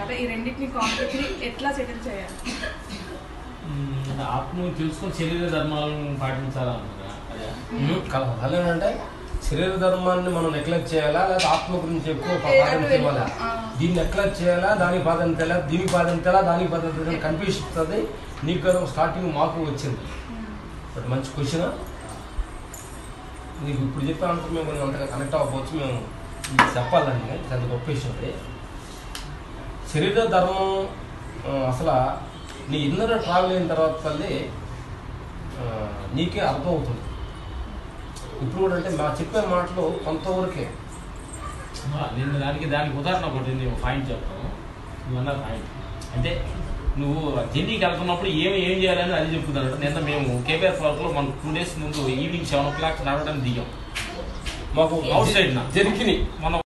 తర్వాత ఈ రెండింటిని కాన్ఫ్లిక్ట్ని ఎట్లా సెటిల్ చేయాలి? ఆత్మ తెలుసుకొని శరీర ధర్మాలను పాటించాలనుకుంటున్నా. అంటే శరీర ధర్మాన్ని మనం నెగ్లెక్ట్ చేయాలా, లేదా ఆత్మ గురించి ఎక్కువ ప్రాధాన్యత ఇవ్వాలా? దీన్ని నెగ్లెక్ట్ చేయాలా, దానికి ప్రాధాన్యత ఎలా, దీనికి ప్రాధాన్యత ఎలా, దానికి ప్రాధాన్యత కన్ఫ్యూషన్ ఇస్తుంది. నీకు కదా స్టార్టింగ్ మాకు వచ్చింది. బట్ మంచి క్వశ్చన్. నీకు ఇప్పుడు చెప్పాలంటే మేము కొంచెం అంతగా కనెక్ట్ అవ్వకపోవచ్చు. మేము చెప్పాలండి, అది గొప్ప విషయం. అది శరీర ధర్మం అసలు నీ ఇన్నర్ ట్రావెల్ అయిన తర్వాత తల్లి నీకే అర్థం అవుతుంది. ఇప్పుడు కూడా అంటే మా చెప్పే మాటలు కొంతవరకే. నేను దానికి ఉదాహరణ ఒకటి పాయింట్ చెప్తాను. నువ్వు అన్న పాయింట్ అంటే నువ్వు జర్నీకి వెళ్తున్నప్పుడు ఏం చేయాలని అది చెప్తున్నాడు. నిన్న మేము కేబీఆర్ పార్క్లో మనం 2 days ముందు ఈవినింగ్ 7 o'clock రావడానికి దిగాం. మాకు అవుట్ సైడ్ జరిగి మనం